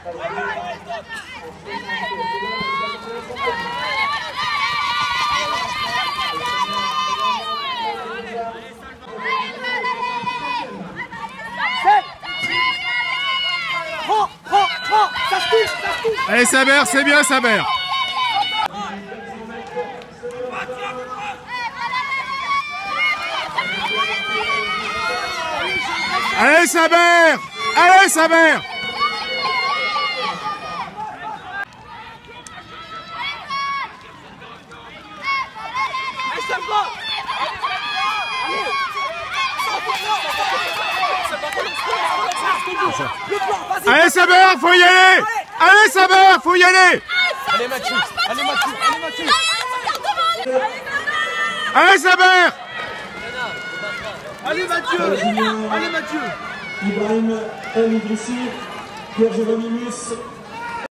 Allez Saber, c'est bien Saber. Allez Saber! Allez Saber! Allez Saber, faut y aller! Allez Saber, faut y aller! Allez Mathieu! Allez Mathieu! Allez Mathieu! Allez Saber! Allez Mathieu! Allez Mathieu! Ibrahim El Idrissi, Pierre-Jérémy Mus,